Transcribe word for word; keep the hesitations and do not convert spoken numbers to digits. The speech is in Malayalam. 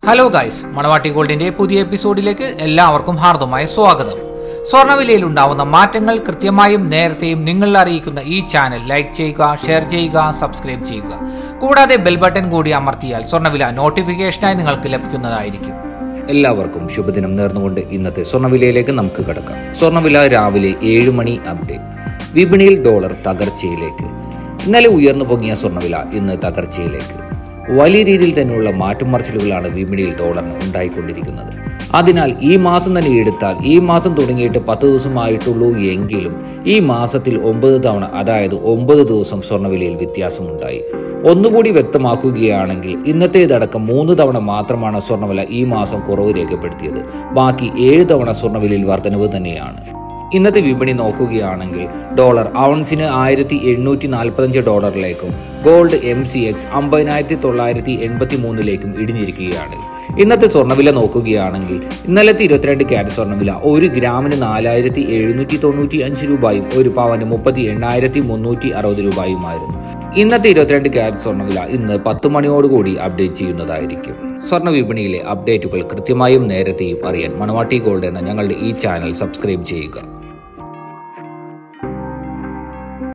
ഹലോ ഗൈസ്, മണവാട്ടി ഗോൾഡിന്റെ പുതിയ എപ്പിസോഡിലേക്ക് എല്ലാവർക്കും ഹാർദമായ സ്വാഗതം. സ്വർണ്ണവിലയിൽ ഉണ്ടാവുന്ന മാറ്റങ്ങൾ കൃത്യമായും നേരത്തെയും നിങ്ങൾ അറിയിക്കുന്ന ഈ ചാനൽ ലൈക്ക് ചെയ്യുക, ഷെയർ ചെയ്യുക, സബ്സ്ക്രൈബ് ചെയ്യുക. കൂടാതെ ബെൽ ബട്ടൺ കൂടി അമർത്തിയാൽ സ്വർണ്ണവില നോട്ടിഫിക്കേഷനായി നിങ്ങൾക്ക് ലഭിക്കുന്നതായിരിക്കും. എല്ലാവർക്കും ശുഭദിനം നേർന്നുകൊണ്ട് ഇന്നത്തെ സ്വർണ്ണവിലയിലേക്ക് നമുക്ക് കടക്കാം. സ്വർണ്ണവില രാവിലെ ഏഴ് മണി അപ്ഡേറ്റ്. വിപണിയിൽ ഡോളർ തകർച്ചയിലേക്ക്. ഇന്നലെ ഉയർന്നു പൊങ്ങിയ സ്വർണ്ണവില ഇന്ന് തകർച്ചയിലേക്ക്. വലിയ രീതിയിൽ തന്നെയുള്ള മാറ്റുമറിച്ചിലുകളാണ് വിപണിയിൽ ഡോളറിന് ഉണ്ടായിക്കൊണ്ടിരിക്കുന്നത്. അതിനാൽ ഈ മാസം തന്നെ എടുത്താൽ ഈ മാസം തുടങ്ങിയിട്ട് പത്ത് ദിവസമായിട്ടുള്ളൂ എങ്കിലും ഈ മാസത്തിൽ ഒമ്പത് തവണ, അതായത് ഒമ്പത് ദിവസം സ്വർണ്ണവിലയിൽ വ്യത്യാസമുണ്ടായി. ഒന്നുകൂടി വ്യക്തമാക്കുകയാണെങ്കിൽ ഇന്നത്തേതടക്കം മൂന്ന് തവണ മാത്രമാണ് സ്വർണ്ണവില ഈ മാസം കുറവ് രേഖപ്പെടുത്തിയത്. ബാക്കി ഏഴ് തവണ സ്വർണ്ണവിലയിൽ വർധനവ് തന്നെയാണ്. ഇന്നത്തെ വിപണി നോക്കുകയാണെങ്കിൽ ഡോളർ ഔൺസിന് ആയിരത്തി എണ്ണൂറ്റി നാൽപ്പത്തഞ്ച് ഡോളറിലേക്കും ഗോൾഡ് എം സി എക്സ് അമ്പതിനായിരത്തി തൊള്ളായിരത്തി എൺപത്തി മൂന്നിലേക്കും ഇടിഞ്ഞിരിക്കുകയാണ്. ഇന്നത്തെ സ്വർണ്ണവില നോക്കുകയാണെങ്കിൽ ഇന്നലത്തെ ഇരുപത്തിരണ്ട് ക്യാരറ്റ് സ്വർണ്ണവില ഒരു ഗ്രാമിന് നാലായിരത്തി എഴുന്നൂറ്റി തൊണ്ണൂറ്റി അഞ്ച് രൂപയും ഒരു പവന് മുപ്പത്തി എണ്ണായിരത്തി മുന്നൂറ്റി അറുപത് രൂപയുമായിരുന്നു. ഇന്നത്തെ ഇരുപത്തിരണ്ട് ക്യാരറ്റ് സ്വർണ്ണവില ഇന്ന് പത്ത് മണിയോടുകൂടി അപ്ഡേറ്റ് ചെയ്യുന്നതായിരിക്കും. സ്വർണ്ണ വിപണിയിലെ അപ്ഡേറ്റുകൾ കൃത്യമായും നേരത്തെയും അറിയാൻ മണവാട്ടി ഗോൾഡ് എന്ന ഞങ്ങളുടെ ഈ ചാനൽ സബ്സ്ക്രൈബ് ചെയ്യുക.